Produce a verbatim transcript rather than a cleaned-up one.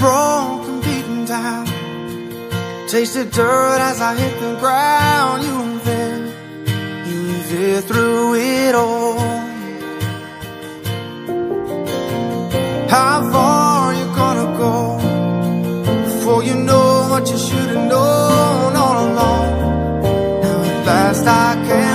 broken, beaten down, tasted dirt as I hit the ground. You were there, you were there through it all. How far you gonna go before you know what you should have known all along? Now at last I can